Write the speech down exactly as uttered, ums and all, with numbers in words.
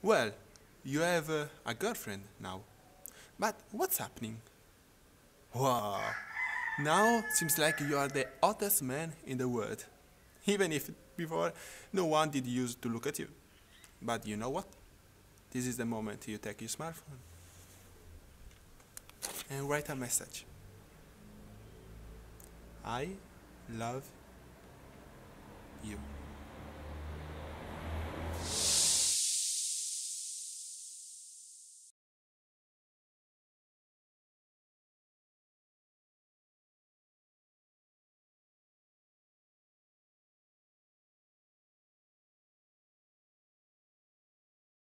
Well, you have uh, a girlfriend now. But what's happening? Wow, now seems like you are the hottest man in the world. Even if before no one did use to look at you. But you know what? This is the moment you take your smartphone and write a message. I love you.